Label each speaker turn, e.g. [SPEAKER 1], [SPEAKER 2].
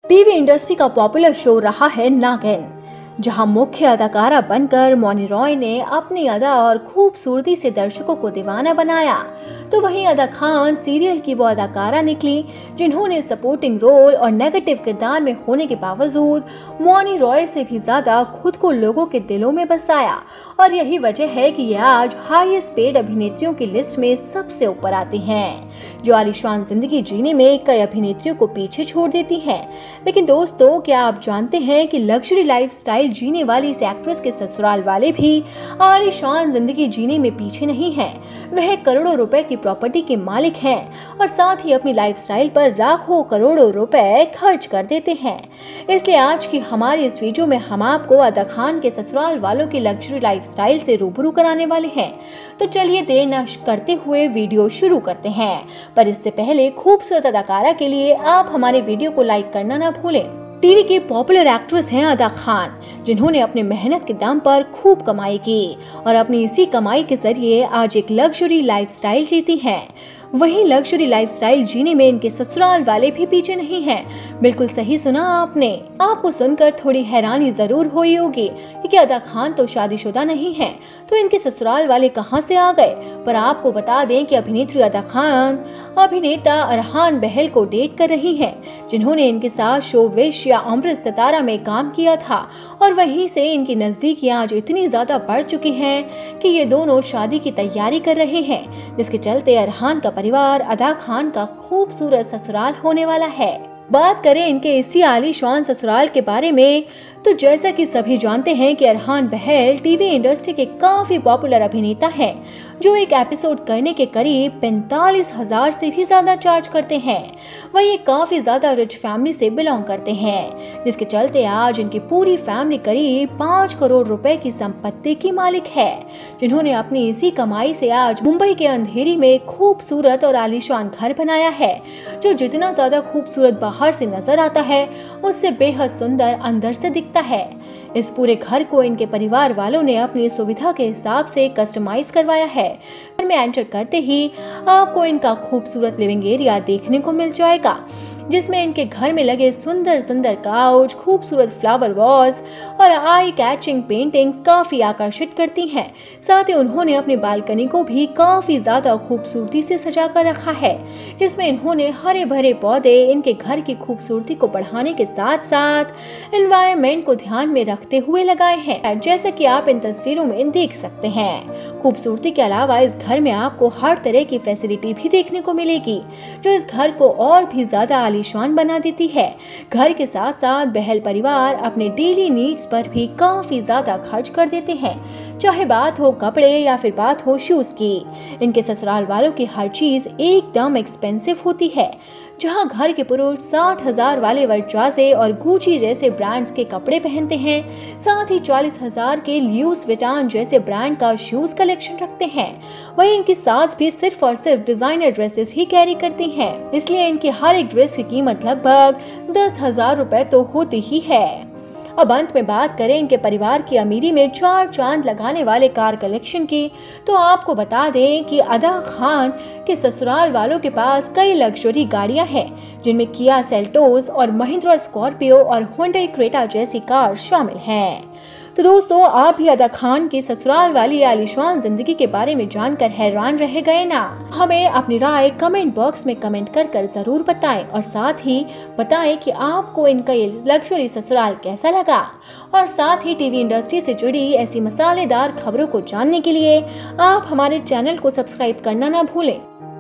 [SPEAKER 1] TV industry का popular show रहा है नागिन, जहां मुख्य अदाकारा बनकर मौनी रॉय ने अपनी अदा और खूबसूरती से दर्शकों को दीवाना बनाया। तो वहीं अदा खान सीरियल की वो अदाकारा निकली जिन्होंने सपोर्टिंग रोल और नेगेटिव किरदार में होने के बावजूद मौनी रॉय से भी ज्यादा खुद को लोगों के दिलों में बसाया। और यही वजह है कि ये आज हाईएस्ट पेड अभिनेत्रियों की लिस्ट में सबसे ऊपर आती हैं, जो आलीशान जिंदगी जीने में कई अभिनेत्रियों को पीछे छोड़ देती हैं। लेकिन दोस्तों, क्या आप जानते हैं कि लग्जरी लाइफस्टाइल जीने वाली इस एक्ट्रेस के ससुराल वाले भी आलीशान जिंदगी जीने में पीछे नहीं हैं। वह करोड़ों रुपए की प्रॉपर्टी के मालिक हैं और साथ ही अपनी लाइफस्टाइल पर लाखों करोड़ों रुपए खर्च कर देते हैं। इसलिए आज की हमारी इस वीडियो में हम आपको अदा खान के ससुराल वालों की लग्जरी लाइफस्टाइल से रूबरू कराने वाले हैं। तो चलिए देर न करते हुए वीडियो शुरू करते हैं। पर इससे पहले खूबसूरत अदाकारा के लिए आप हमारे वीडियो को लाइक करना ना भूलें। टीवी की पॉपुलर एक्ट्रेस हैं अदा खान, जिन्होंने अपने मेहनत के दम पर खूब कमाई की और अपनी इसी कमाई के जरिए आज एक लग्जरी लाइफस्टाइल जीती हैं। वहीं लग्जरी लाइफस्टाइल जीने में इनके ससुराल वाले भी पीछे नहीं हैं। बिल्कुल सही सुना आपने। आपको सुनकर थोड़ी हैरानी जरूर हुई होगी क्योंकि अदा खान तो शादीशुदा नहीं है, तो इनके ससुराल वाले कहां से आ गए। पर आपको बता दें कि अभिनेत्री अदा खान अभिनेता अरहान बहल को डेट कर रही हैं, जिन्होंने इनके साथ शो विश या अमृत सितारा में काम किया था। और वहीं से इनकी नजदीकियां आज इतनी ज्यादा बढ़ चुकी हैं कि ये दोनों शादी की तैयारी कर रहे हैं, जिसके चलते अरहान का परिवार अदा खान का खूबसूरत ससुराल होने वाला है। बात करें इनके इसी आलीशान ससुराल के बारे में, तो जैसा कि सभी जानते हैं कि अरहान बहल टीवी इंडस्ट्री के काफी पॉपुलर अभिनेता हैं, जो एक एपिसोड करने के करीब 45,000 से भी ज्यादा चार्ज करते हैं। वह ये काफी ज्यादा रिच फैमिली से बिलोंग करते हैं, जिसके चलते आज इनकी पूरी फैमिली करीब 5 करोड़ रुपए की संपत्ति की मालिक है, जिन्होंने अपनी इसी कमाई से आज मुंबई के अंधेरी में खूबसूरत और आलीशान घर बनाया है, जो जितना ज्यादा खूबसूरत बाहर से नजर आता है उससे बेहद सुंदर अंदर से दिखता है। इस पूरे घर को इनके परिवार वालों ने अपनी सुविधा के हिसाब से कस्टमाइज करवाया है। घर में एंटर करते ही आपको इनका खूबसूरत लिविंग एरिया देखने को मिल जाएगा, जिसमें इनके घर में लगे सुंदर सुंदर काउच, खूबसूरत फ्लावर वॉल्स और आई कैचिंग पेंटिंग्स काफी आकर्षित करती हैं। साथ ही उन्होंने अपनी बालकनी को भी काफी ज्यादा खूबसूरती से सजा कर रखा है, जिसमें इन्होंने हरे भरे पौधे इनके घर की खूबसूरती को बढ़ाने के साथ साथ एनवायरनमेंट को ध्यान में रखते हुए लगाए हैं, जैसा कि आप इन तस्वीरों में देख सकते हैं। खूबसूरती के अलावा इस घर में आपको हर तरह की फैसिलिटी भी देखने को मिलेगी, जो इस घर को और भी ज्यादा आलीशान बना देती है। घर के साथ साथ बहल परिवार अपने डेली नीड्स पर भी काफी ज्यादा खर्च कर देते हैं, चाहे बात हो कपड़े या फिर बात हो शूज की। इनके ससुराल वालों की हर चीज एकदम एक्सपेंसिव होती है, जहां घर के पुरुष 60,000 वाले वर्चासे और गुची जैसे ब्रांड्स के कपड़े पहनते हैं, साथ ही 40,000 के ल्यूस विटान जैसे ब्रांड का शूज कलेक्शन रखते हैं। वहीं इनकी सास भी सिर्फ और सिर्फ डिजाइनर ड्रेसेस ही कैरी करती हैं, इसलिए इनकी हर एक ड्रेस की कीमत लगभग 10,000 रुपए तो होती ही है। अब अंत में बात करें इनके परिवार की अमीरी में 4 चांद लगाने वाले कार कलेक्शन की, तो आपको बता दें कि अदा खान के ससुराल वालों के पास कई लग्जरी गाड़ियां हैं, जिनमें किया सेल्टोस और महिंद्रा स्कॉर्पियो और हुंडई क्रेटा जैसी कार शामिल हैं। तो दोस्तों, आप भी अदा खान की ससुराल वाली आलीशान जिंदगी के बारे में जानकर हैरान रह गए ना? हमें अपनी राय कमेंट बॉक्स में कमेंट कर जरूर बताएं और साथ ही बताएं कि आपको इनका ये लग्जरी ससुराल कैसा लगा। और साथ ही टीवी इंडस्ट्री से जुड़ी ऐसी मसालेदार खबरों को जानने के लिए आप हमारे चैनल को सब्सक्राइब करना ना भूलें।